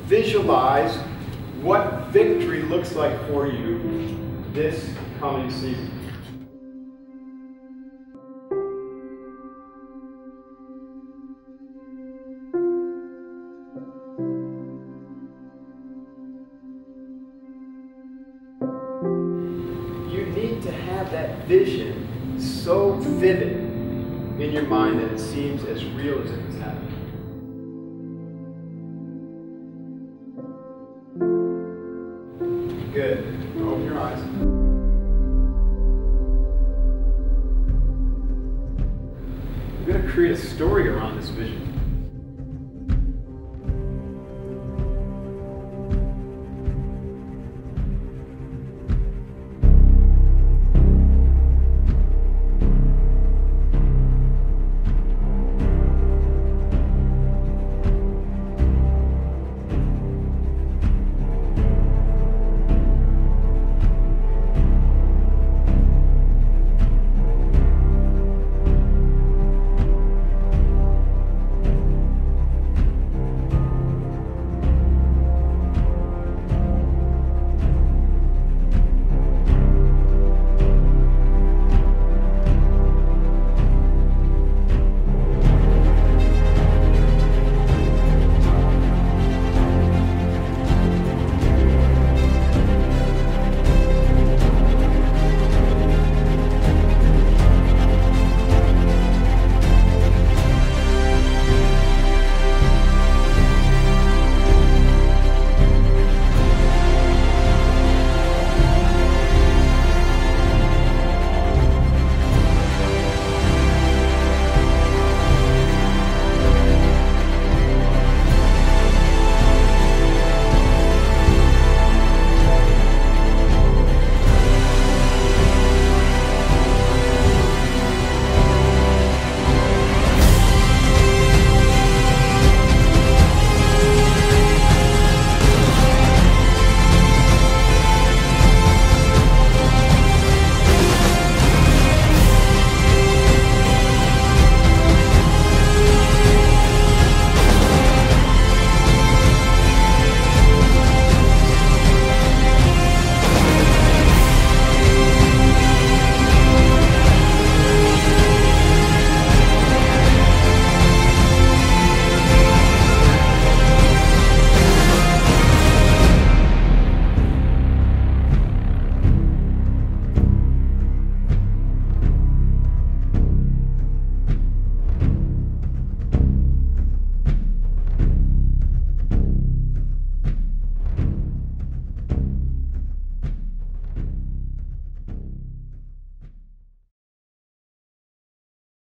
visualize what victory looks like for you this coming season. You need to have that vision so vivid in your mind that it seems as real as if it's happening. Good. Open your eyes. You're going to create a story around this vision.